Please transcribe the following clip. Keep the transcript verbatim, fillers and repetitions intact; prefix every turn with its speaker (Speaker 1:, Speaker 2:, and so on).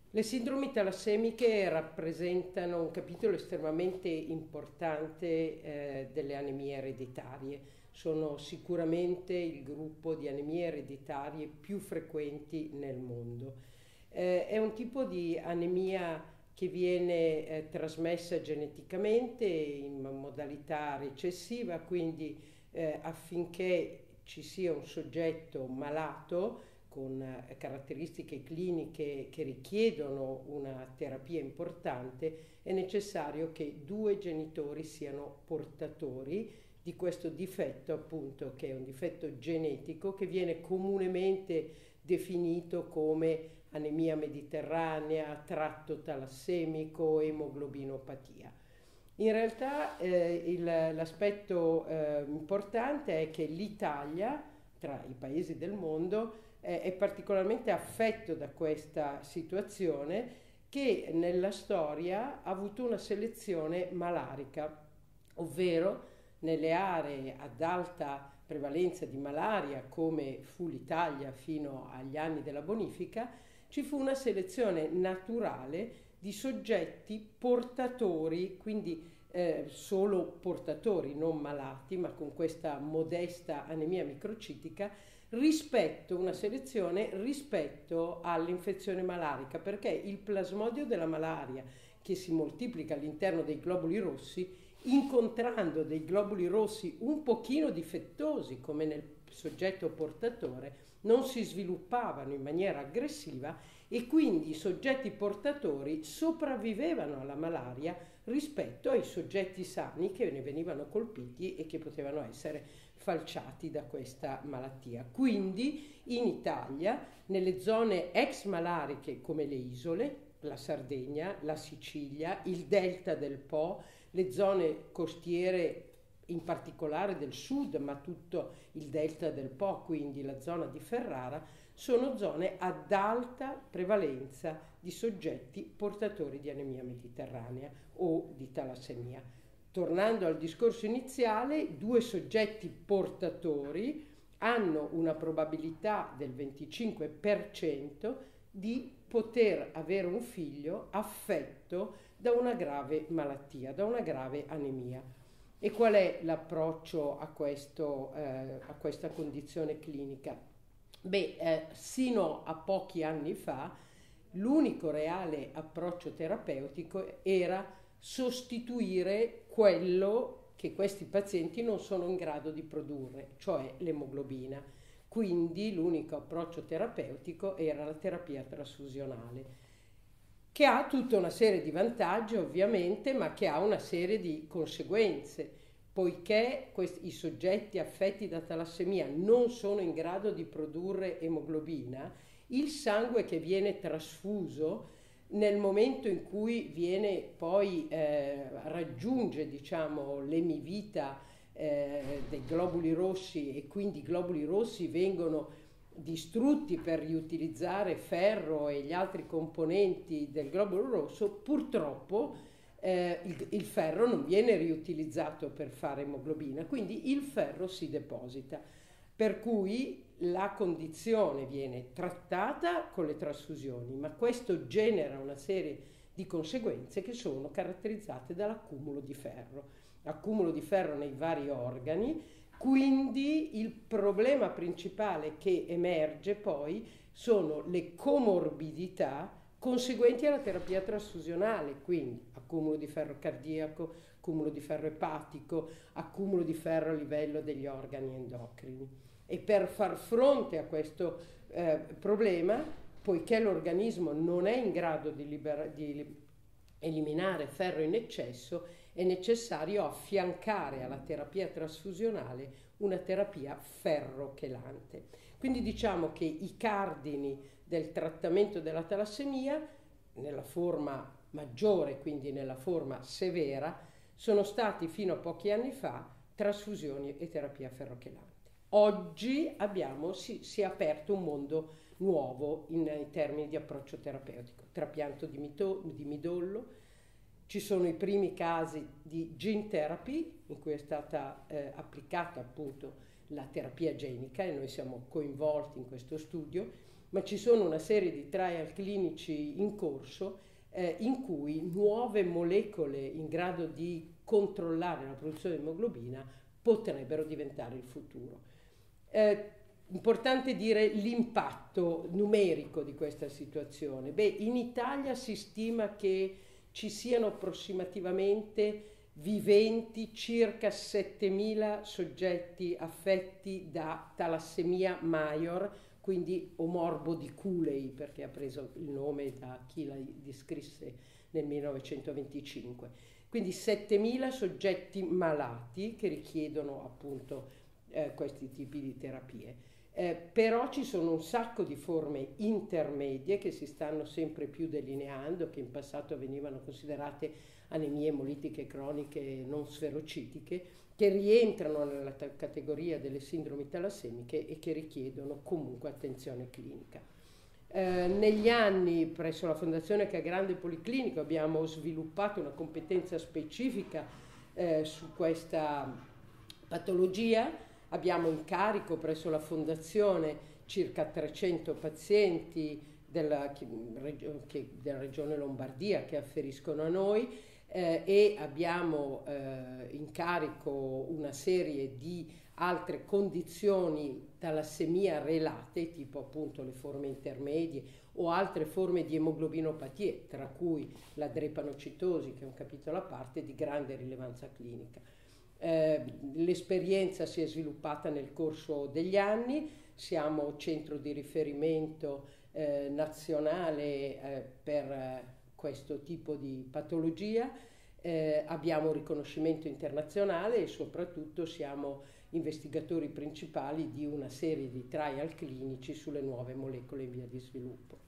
Speaker 1: Le sindromi talassemiche rappresentano un capitolo estremamente importante eh, delle anemie ereditarie. Sono sicuramente il gruppo di anemie ereditarie più frequenti nel mondo. Eh, è un tipo di anemia che viene eh, trasmessa geneticamente in modalità recessiva, quindi eh, affinché ci sia un soggetto malato con eh, caratteristiche cliniche che richiedono una terapia importante, è necessario che due genitori siano portatori di questo difetto, appunto, che è un difetto genetico che viene comunemente definito come anemia mediterranea, tratto talassemico, emoglobinopatia. In realtà eh, il, l'aspetto eh, importante è che l'Italia, tra i paesi del mondo, eh, è particolarmente affetto da questa situazione che nella storia ha avuto una selezione malarica, ovvero nelle aree ad alta prevalenza di malaria, come fu l'Italia fino agli anni della bonifica, ci fu una selezione naturale di soggetti portatori, quindi eh, solo portatori, non malati, ma con questa modesta anemia microcitica, rispetto, una selezione rispetto all'infezione malarica, perché il plasmodio della malaria, che si moltiplica all'interno dei globuli rossi, incontrando dei globuli rossi un pochino difettosi, come nel soggetto portatore, non si sviluppavano in maniera aggressiva e quindi i soggetti portatori sopravvivevano alla malaria rispetto ai soggetti sani che ne venivano colpiti e che potevano essere falciati da questa malattia. Quindi in Italia, nelle zone ex malariche come le isole, la Sardegna, la Sicilia, il delta del Po, le zone costiere in particolare del sud, ma tutto il delta del Po, quindi la zona di Ferrara, sono zone ad alta prevalenza di soggetti portatori di anemia mediterranea o di talassemia. Tornando al discorso iniziale, due soggetti portatori hanno una probabilità del venticinque per cento di poter avere un figlio affetto da una grave malattia, da una grave anemia. E qual è l'approccio a, questo, eh, a questa condizione clinica? Beh, eh, sino a pochi anni fa l'unico reale approccio terapeutico era sostituire quello che questi pazienti non sono in grado di produrre, cioè l'emoglobina. Quindi l'unico approccio terapeutico era la terapia trasfusionale, che ha tutta una serie di vantaggi ovviamente, ma che ha una serie di conseguenze, poiché questi, i soggetti affetti da talassemia non sono in grado di produrre emoglobina, il sangue che viene trasfuso nel momento in cui viene poi eh, raggiunge, diciamo, l'emivita eh, dei globuli rossi, e quindi i globuli rossi vengono distrutti per riutilizzare ferro e gli altri componenti del globulo rosso, purtroppo eh, il, il ferro non viene riutilizzato per fare emoglobina, quindi il ferro si deposita, per cui la condizione viene trattata con le trasfusioni, ma questo genera una serie di conseguenze che sono caratterizzate dall'accumulo di ferro, accumulo di ferro nei vari organi. Quindi il problema principale che emerge poi sono le comorbidità conseguenti alla terapia trasfusionale, quindi accumulo di ferro cardiaco, accumulo di ferro epatico, accumulo di ferro a livello degli organi endocrini. E per far fronte a questo eh, problema, poiché l'organismo non è in grado di, libera- di eliminare ferro in eccesso, è necessario affiancare alla terapia trasfusionale una terapia ferrochelante. Quindi diciamo che i cardini del trattamento della talassemia, nella forma maggiore, quindi nella forma severa, sono stati fino a pochi anni fa trasfusioni e terapia ferrochelante. Oggi abbiamo, si, si è aperto un mondo nuovo in, in termini di approccio terapeutico, trapianto di, mito, di midollo. Ci sono i primi casi di gene therapy in cui è stata eh, applicata appunto la terapia genica e noi siamo coinvolti in questo studio, ma ci sono una serie di trial clinici in corso eh, in cui nuove molecole in grado di controllare la produzione di emoglobina potrebbero diventare il futuro. Eh, importante dire l'impatto numerico di questa situazione. Beh, in Italia si stima che ci siano approssimativamente viventi circa settemila soggetti affetti da talassemia major, quindi o morbo di Cooley, perché ha preso il nome da chi la descrisse nel millenovecentoventicinque. Quindi settemila soggetti malati che richiedono appunto eh, questi tipi di terapie. Eh, però ci sono un sacco di forme intermedie che si stanno sempre più delineando, che in passato venivano considerate anemie emolitiche croniche non sferocitiche, che rientrano nella categoria delle sindromi talassemiche e che richiedono comunque attenzione clinica. Eh, negli anni presso la Fondazione Ca' Grande Policlinico abbiamo sviluppato una competenza specifica eh, su questa patologia. Abbiamo in carico presso la Fondazione circa trecento pazienti della, che, della Regione Lombardia che afferiscono a noi eh, e abbiamo eh, in carico una serie di altre condizioni talassemia relate, tipo appunto le forme intermedie o altre forme di emoglobinopatie, tra cui la drepanocitosi, che è un capitolo a parte di grande rilevanza clinica. Eh, l'esperienza si è sviluppata nel corso degli anni, siamo centro di riferimento eh, nazionale eh, per eh, questo tipo di patologia, eh, abbiamo riconoscimento internazionale e soprattutto siamo investigatori principali di una serie di trial clinici sulle nuove molecole in via di sviluppo.